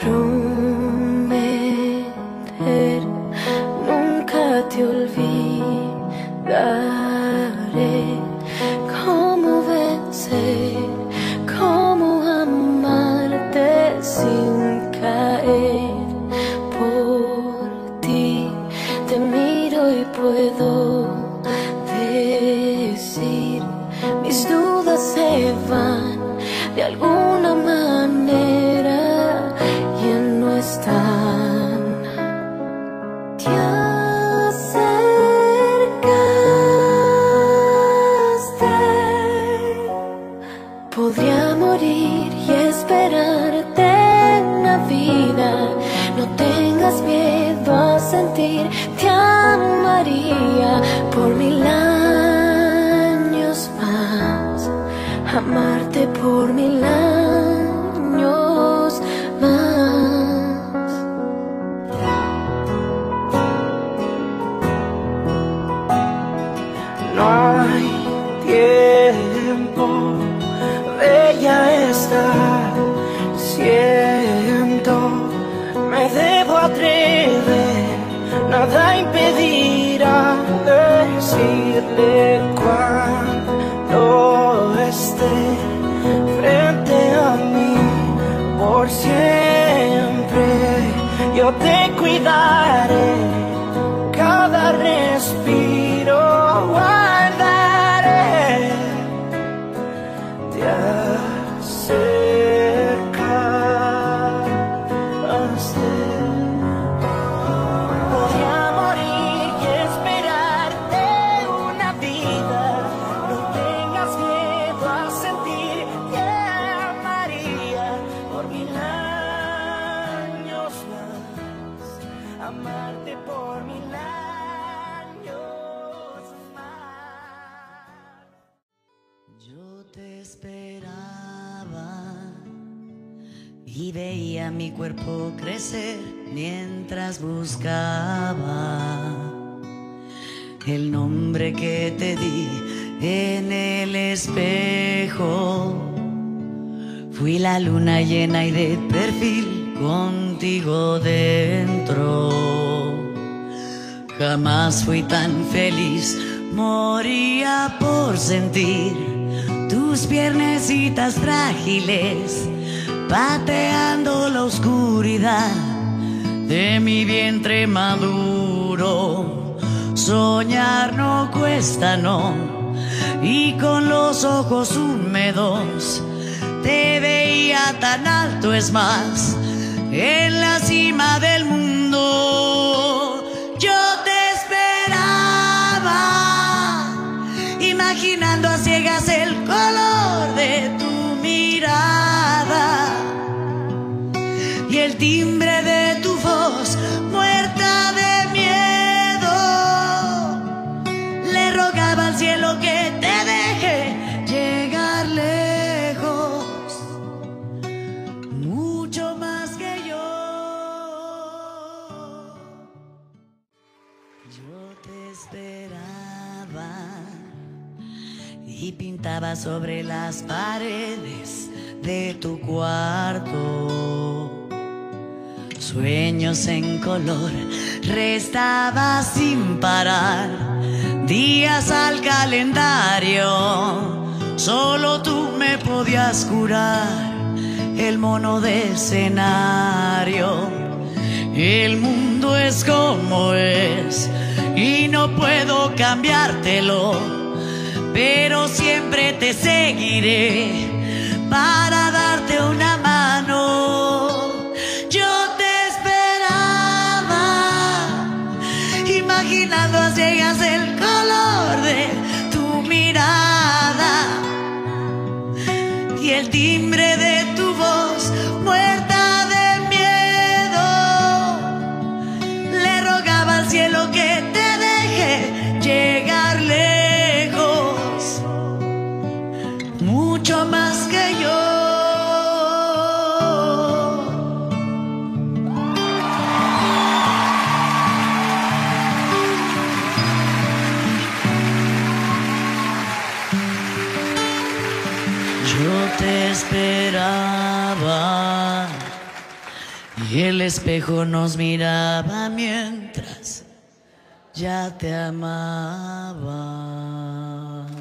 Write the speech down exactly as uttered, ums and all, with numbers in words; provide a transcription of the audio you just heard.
prometer, nunca te olvidaré. Cómo vencer, cómo amarte sin caer. Por ti te miro y puedo decir, mis dudas se van de alguna manera, ya no están. Te acercaste. Podría morir y esperarte una vida. No tengas miedo a sentir, te amaría por mil años más, amarte por mil años más. No hay tiempo, bella está, siento, me debo atrever, nada impedirá decirle cuando esté frente a mí. Por siempre yo te cuidaré, cada respiro guardaré. Te acercaste. Podría morir y esperarte una vida. No tengas miedo a sentir, te amaría por mil años más, amarte por mil años más. Yo te esperaba y veía mi cuerpo crecer mientras buscaba el nombre que te di en el espejo. Fui la luna llena y de perfil contigo dentro. Jamás fui tan feliz, moría por sentir tus piernecitas frágiles pateando la oscuridad de mi vientre maduro. Soñar no cuesta, no, y con los ojos húmedos te veía tan alto, es más, en la cima del mundo. Yo te esperaba, imaginando a ciegas el color de tu mirada y el timbre de tu voz, muerta de miedo. Le rogaba al cielo que te deje llegar lejos, mucho más que yo. Yo te esperaba y pintaba sobre las paredes de tu cuarto sueños en color, restaba sin parar días al calendario. Solo tú me podías curar el mono de escenario. El mundo es como es y no puedo cambiártelo, pero siempre te seguiré para darte una mano. Yo te esperaba, imaginando a ciegas el color de tu mirada y el timbre de tu voz, muerta de miedo. Le rogaba al cielo que te deje llegar lejos, mucho más que yo. Y el espejo nos miraba mientras ya te amaba.